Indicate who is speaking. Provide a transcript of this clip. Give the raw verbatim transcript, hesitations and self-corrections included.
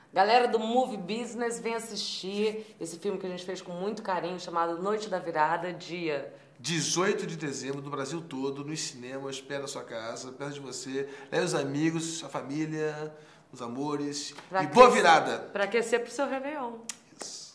Speaker 1: Galera do Movie Business, vem assistir esse filme que a gente fez com muito carinho, chamado Noite da Virada, dia
Speaker 2: dezoito de dezembro, no Brasil todo, nos cinemas, perto da sua casa, perto de você. Leve os amigos, a família, os amores.
Speaker 1: Pra
Speaker 2: e boa
Speaker 1: aquecer-
Speaker 2: virada!
Speaker 1: Pra aquecer pro seu Réveillon.
Speaker 2: Isso.